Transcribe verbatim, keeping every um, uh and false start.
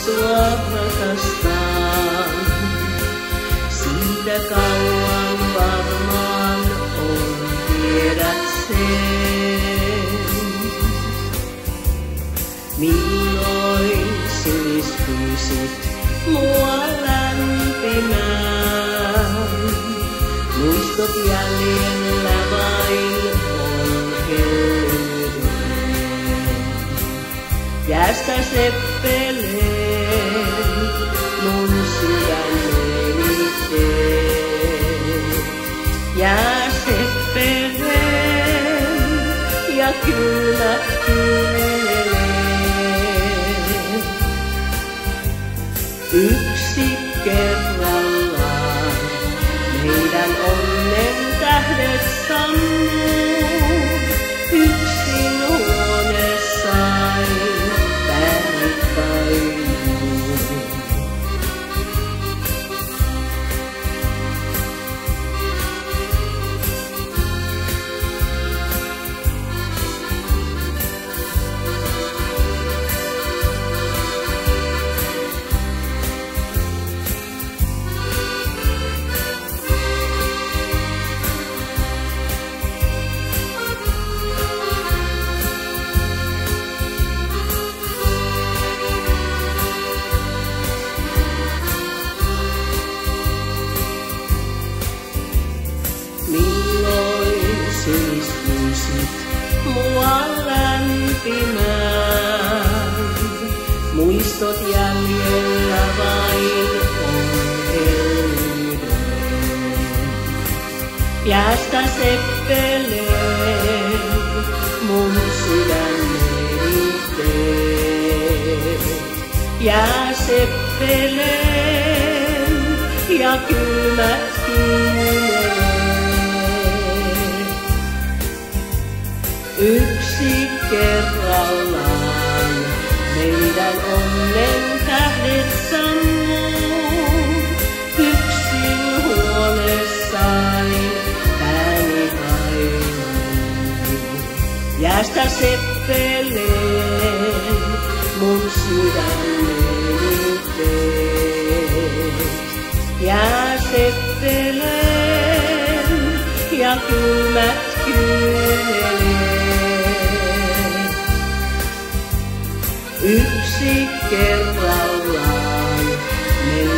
sua rakastan. Siitä kauan varmaan on, tiedät sen. Milloin sinistuisit mua lämpimään? Muistot jäljellä vain on hellyinen. Jäästä seppeleen mun sydämeni teet. Jää seppeleen ja kylmät kylmelee. Yksi kerrallaan meidän onnen tähdet sammuu. Yksin huoneessain värit painuu. Sinistuisit mua lämpimään. Muistot jäljellä vain on hellyinen. Jäästä seppeleen mun sydämeni teet. Jää seppeleen ja kylmät kylmelee. Yksi kerrallaan meidän onnen tähdet sammuu. Yksin huoneessain ääni painuu. Jäästä seppeleen mun sydämeni teet. Jää seppeleen ja kylmät kylmelee. Yksi kerrallaan meidän